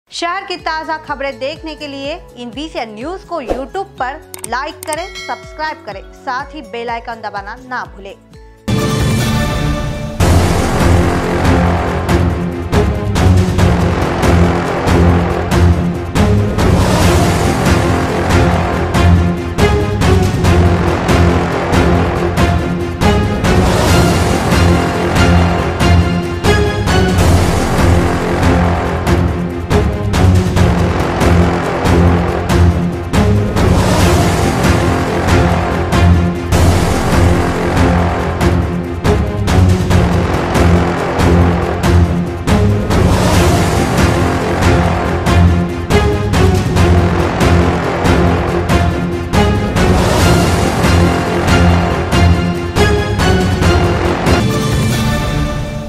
शहर की ताज़ा खबरें देखने के लिए इन VCN न्यूज़ को YouTube पर लाइक करें, सब्सक्राइब करें, साथ ही बेल आइकन दबाना ना भूलें।